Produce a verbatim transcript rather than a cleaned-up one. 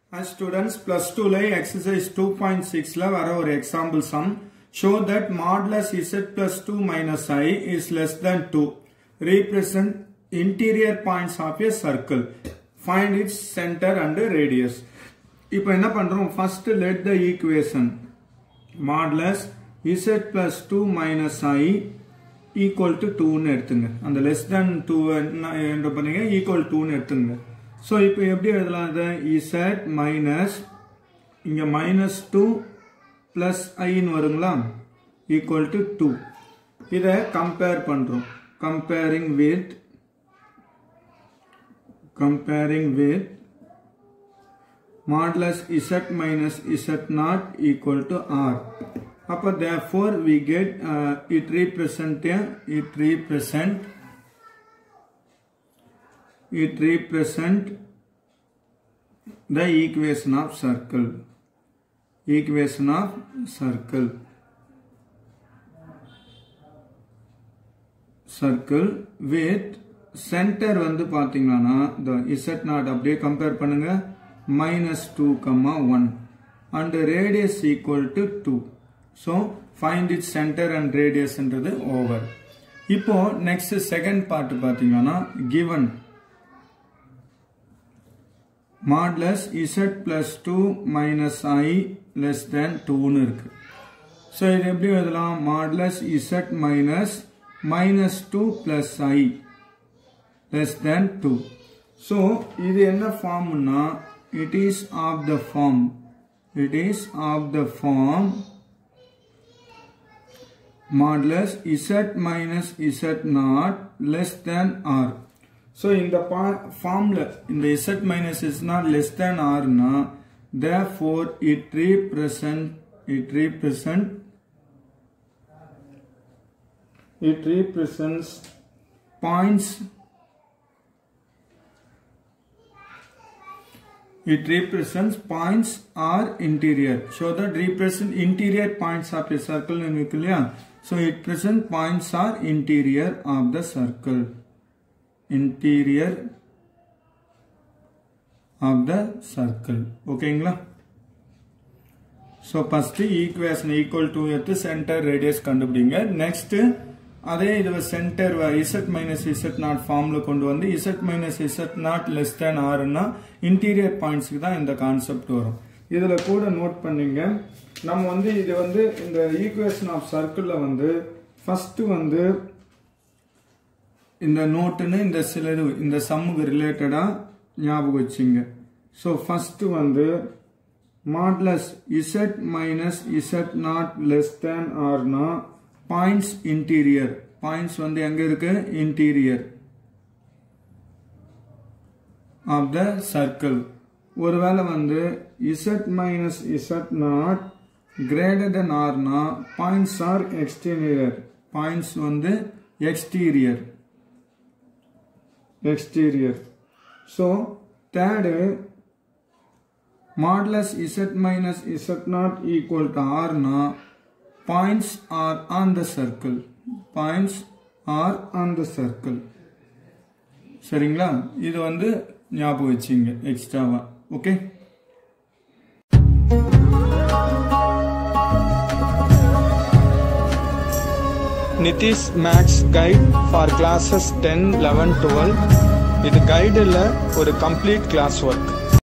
As students plus two ல exercise two point six ல வர ஒரு example sum show that modulus z plus two minus I is less than two. Represent interior points of a circle. Find its center and radius. இப்போ என்ன பண்றோம்? First let the equation modulus z plus two minus I equal to two ன்னு எடுத்துங்க. அந்த less than two என்ன பண்ணீங்க? equal to ன்னு எடுத்துங்க. So, இப்போ எப்படி எழுதலாம் இதை? z minus இங்க minus two plus I ன்னு வருங்களா? equal to two. இதை compare பண்றோம். comparing with comparing with modulus z minus z naught equal to r. அப்போ therefore we get uh, it represent it represent it represent the equation of circle equation of circle circle with center வந்து பாத்தீங்கன்னா the z naught அப்படியே compare பண்ணுங்க minus two comma one and radius equal to two. So find its center and radius என்றது over. இப்போ next second part பாத்தீங்கன்னா given modulus z plus two minus I less than two ன்னு இருக்கு. So இது எப்படி எழுதலாம்? modulus z minus minus two plus I less than two. So இது என்ன ஃபார்ம்னா it is of the form it is of the form modulus z minus z naught less than r. So in the formula in the z minus z naught less than r na, therefore it represent it represent it represents points it represents points are interior. So that represent interior points of a circle in nuclear. So it present points are interior of the circle. Interior of the circle. Okay, ingla? So first equation equal to at the center radius கண்டுபிடிங்க. Next அதே இதுவ center z minus z naught formula கொண்டு வந்து z minus z naught less than r னா interior points க்கு தான் இந்த concept வரும். இதுல கூட நோட் பண்ணீங்க. நம்ம வந்து இது வந்து இந்த equation of circle ல வந்து first வந்து இந்த நோட்னு இந்த சில இந்த சம்முக்கு ரிலேட்டடா ஞாபகம் வச்சுங்க. So first வந்து modulus z minus z naught less than r னா points interior points வந்து எங்க இருக்கு? interior of the circle. ஒருவேளை வந்து z minus z naught greater than r னா points are exterior points வந்து exterior exterior. So third modulus z minus z naught equal to r னா points are on the circle points are on the circle. சரிங்களா? இது வந்து ஞாபகம் வச்சுங்க எக்ஸ்ட்ராவா. Okay, Nitish makes guide for classes ten eleven twelve. இது கைடில் ஒரு கம்ப்ளீட் கிளாஸ் ஒர்க்.